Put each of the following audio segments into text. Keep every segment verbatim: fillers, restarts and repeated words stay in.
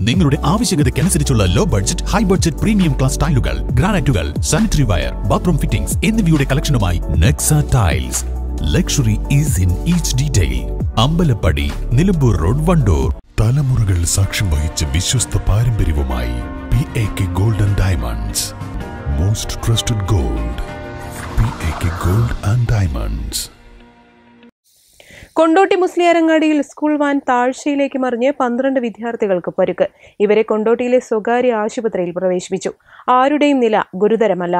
നിങ്ങളുടെ ആവശ്യകതയ്ക്കനുസരിച്ചുള്ള low budget, high budget premium class ടൈലുകൾ, ഗ്രാനൈറ്റുകൾ, സാനിറ്ററി വയർ, ബാത്റൂം ഫിറ്റിംഗ്സ് എന്നിവയുടെ കളക്ഷനുമായി Nexa tiles. Luxury is in each detail. Ambalappadi, Nilambur road, Wandoor. തലമുറകൾ സാക്ഷ്യം വഹിച്ച വിശ്വസ്ത പാരമ്പര്യവുമായി P A K gold and diamonds. Most trusted gold. P A K gold and diamonds. Kondotty മുസ്ലിയാരങ്ങാടിയിൽ സ്കൂൾ വാൻ താഴ്ചയിലേക്ക് മറിഞ്ഞ് പന്ത്രണ്ട് വിദ്യാർത്ഥികൾക്ക് പരുക്ക്. ഇവരെ കൊണ്ടോട്ടിയിലെ സ്വകാര്യ ആശുപത്രിയിൽ പ്രവേശിപ്പിച്ചു. ആരുടെയും നില ഗുരുതരമല്ല.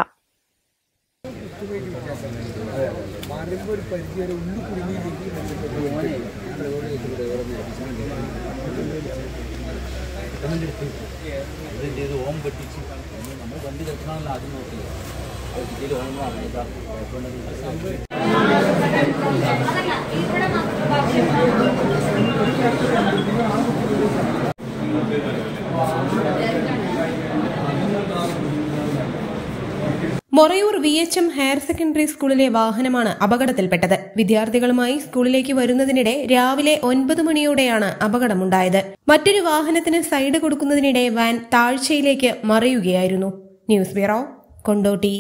Morayur V H M higher secondary സ്കൂളിലെ വാഹനമാണ് അപകടത്തിൽപ്പെട്ടത്. വിദ്യാർത്ഥികളുമായി സ്കൂളിലേക്ക് വരുന്നതിനിടെ രാവിലെ ഒൻപത് മണിയോടെയാണ് അപകടമുണ്ടായത്. മറ്റൊരു വാഹനത്തിന് സൈഡ് കൊടുക്കുന്നതിനിടെ വാൻ താഴ്ചയിലേക്ക് മറിയുകയായിരുന്നു. News bureau, Kondotty.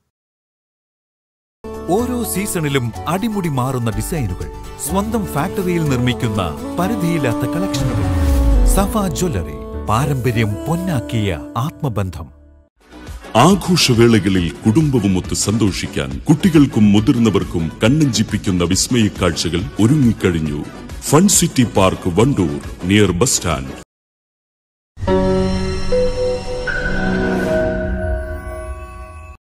ഓരോ സീസണിലും അടിമുടി മാറുന്ന ഡിസൈനുകൾ, സ്വന്തം ഫാക്ടറിയിൽ നിർമ്മിക്കുന്ന പരിധിയില്ലാത്ത കളക്ഷനുകൾ. സഫ ജ്വല്ലറി, പാരമ്പര്യം പൊന്നാക്കിയ ആത്മബന്ധം. ആഘോഷവേളകളിൽ കുടുംബവുമൊത്ത് സന്തോഷിക്കാൻ കുട്ടികൾക്കും മുതിർന്നവർക്കും കണ്ണഞ്ചിപ്പിക്കുന്ന വിസ്മയ കാഴ്ചകൾ ഒരുങ്ങിക്കഴിഞ്ഞു. Fun city park, Wandoor, near bus stand.